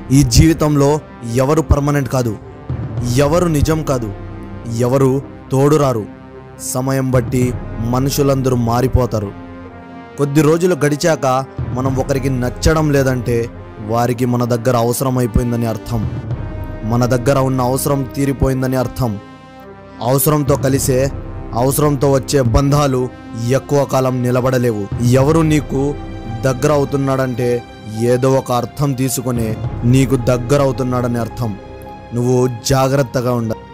ఈ జీవితంలో ఎవరు పర్మనెంట్ కాదు, ఎవరు నిజం కాదు, ఎవరు తోడురారు. సమయం బట్టి మనుషులందరూ మారిపోతారు. కొద్ది రోజులు గడిచాక మనం ఒకరికి నచ్చడం లేదంటే వారికి మన దగ్గర అవసరం అయిపోయిందని అర్థం. మన దగ్గర ఉన్న అవసరం తీరిపోయిందని అర్థం. అవసరంతో కలిసే అవసరంతో వచ్చే బంధాలు ఎక్కువ కాలం నిలబడలేవు. ఎవరు నీకు దగ్గర అవుతున్నాడంటే ఏదో ఒక అర్థం తీసుకునే నీకు దగ్గర అవుతున్నాడని అర్థం. నువ్వు జాగ్రత్తగా ఉండాలి.